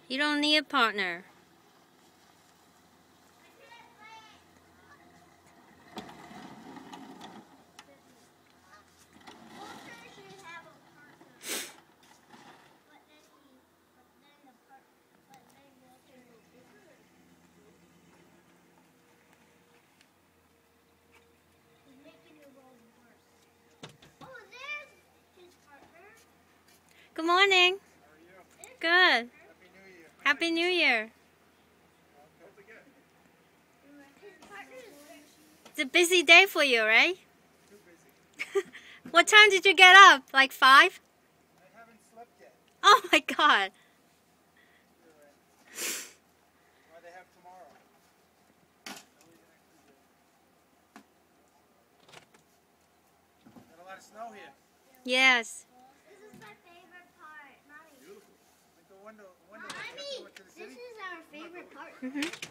You don't need a partner. Good morning. Good. Happy New Year. It's a busy day for you, right? What time did you get up? Like 5? I haven't slept yet. Oh my God. What they have tomorrow. Got a lot of snow here. Yes. This is my favorite part. Mommy. Beautiful. Like the window. Mommy, Went to the this city. is our favorite part. Mm-hmm.